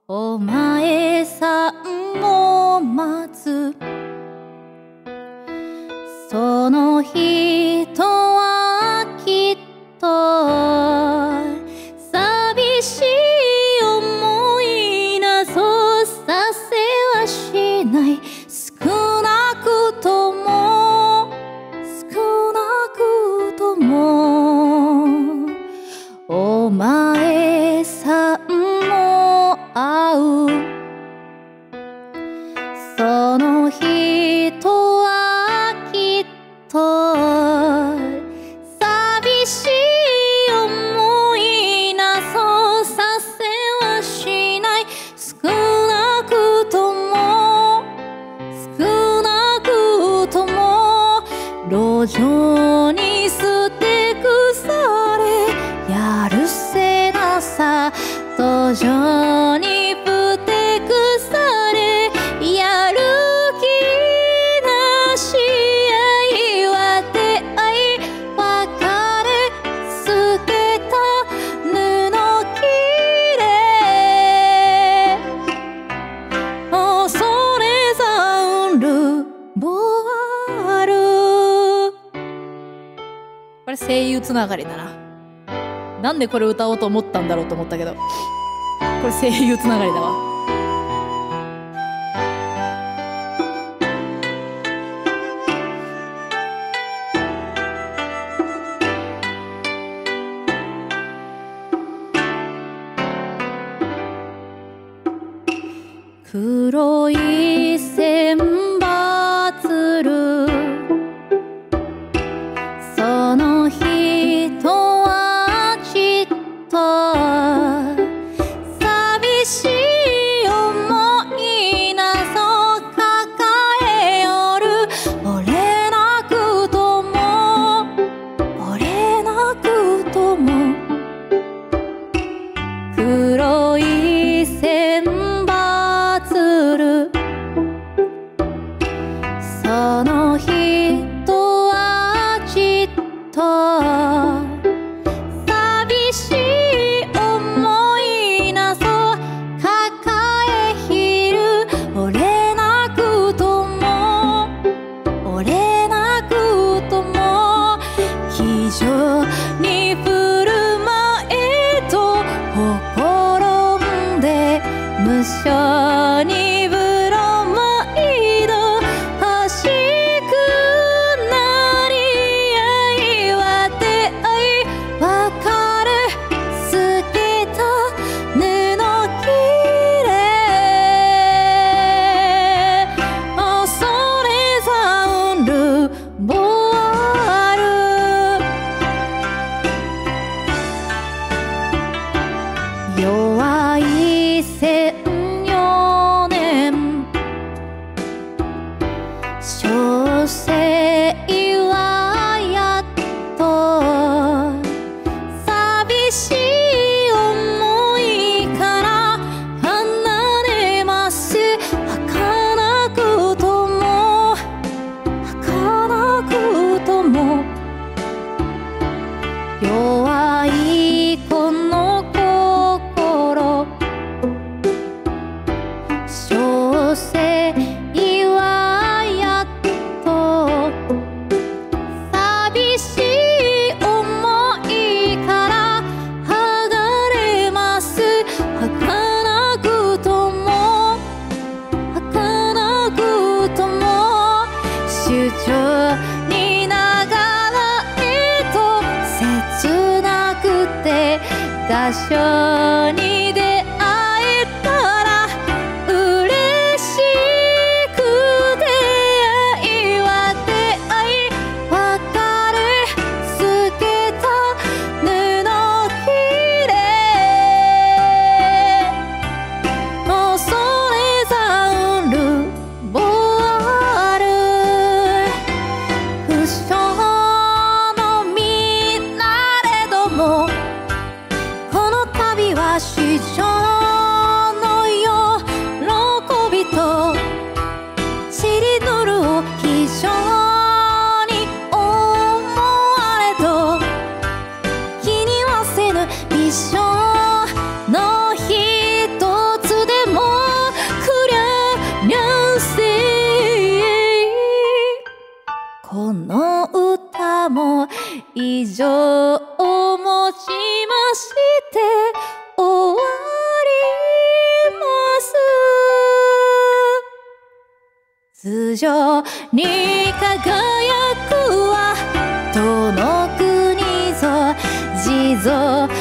お前さんを待つその人はきっと寂しい思いなどさせはしない。少なくともお前さんも会うその人はきっと寂しい思いなどさせはしない。少なくとも路上に捨て腐れやるせなさ途上にぶて腐れやる気なし愛は出会い別れ透けた布切れ恐れざるボワル。これ声優つながりだな。なんでこれ歌おうと思ったんだろうと思ったけど、これ声優つながりだわ。黒い千羽鶴その人はちっと寂しい思いなど抱えよる。折れなくとも黒い千羽鶴その人はちっと寂しい思いなど抱えひる。折れなくとも気丈に振る舞えとほころんで無性にブロマイド欲しくなり愛は出会い別れ透けた布切れ恐れざるボワル。弱い14年小生はやっと寂しい思いから離れます。儚くとも弱いこの心小生はやっと寂しい思いから剥がれます。儚くとも主張にながらえと切なくて合唱に出会えたら嬉しくて愛は出会い別れ透けた布切れ恐れざるボワル。不詳の身なれどもこの旅は頭上に輝くはどの国ぞ地蔵